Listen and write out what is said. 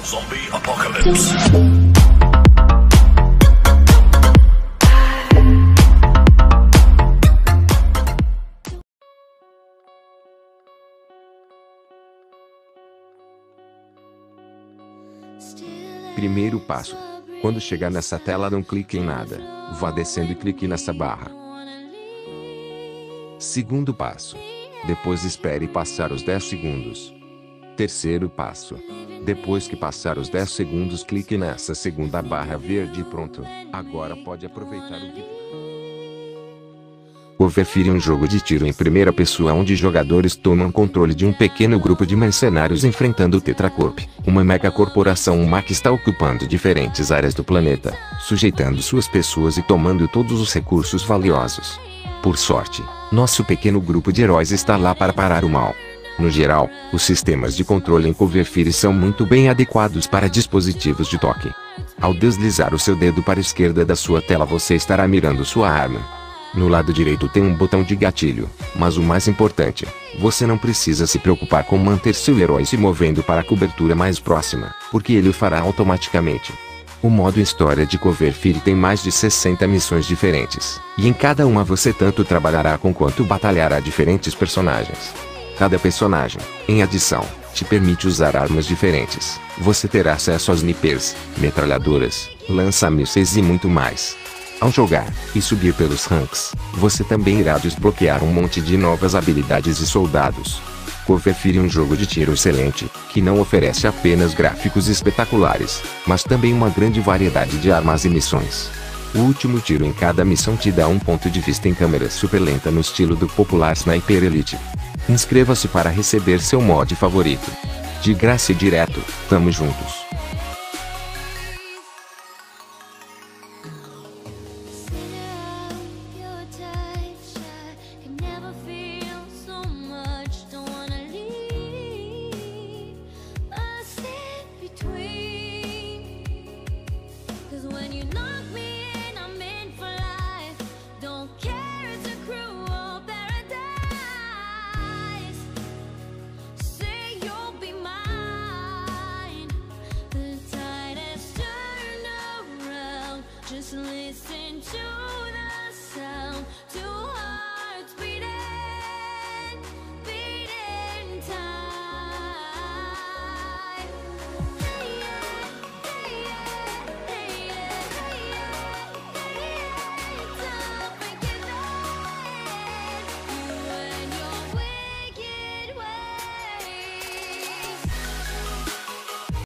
Zombie Apocalypse. Primeiro passo. Quando chegar nessa tela, não clique em nada. Vá descendo e clique nessa barra. Segundo passo. Depois espere passar os 10 segundos. Terceiro passo. Depois que passar os 10 segundos, clique nessa segunda barra verde e pronto. Agora pode aproveitar o vídeo. Warfare é um jogo de tiro em primeira pessoa onde jogadores tomam controle de um pequeno grupo de mercenários enfrentando o Tetracorp, uma megacorporação humana que está ocupando diferentes áreas do planeta, sujeitando suas pessoas e tomando todos os recursos valiosos. Por sorte, nosso pequeno grupo de heróis está lá para parar o mal. No geral, os sistemas de controle em Warfare são muito bem adequados para dispositivos de toque. Ao deslizar o seu dedo para a esquerda da sua tela, você estará mirando sua arma. No lado direito tem um botão de gatilho, mas o mais importante, você não precisa se preocupar com manter seu herói se movendo para a cobertura mais próxima, porque ele o fará automaticamente. O modo história de Warfare tem mais de 60 missões diferentes, e em cada uma você tanto trabalhará com quanto batalhará diferentes personagens. Cada personagem, em adição, te permite usar armas diferentes. Você terá acesso a snipers, metralhadoras, lança-mísseis e muito mais. Ao jogar e subir pelos ranks, você também irá desbloquear um monte de novas habilidades e soldados. Warfare é um jogo de tiro excelente, que não oferece apenas gráficos espetaculares, mas também uma grande variedade de armas e missões. O último tiro em cada missão te dá um ponto de vista em câmera super lenta no estilo do popular Sniper Elite. Inscreva-se para receber seu mod favorito. De graça e direto, tamo juntos. Just listen to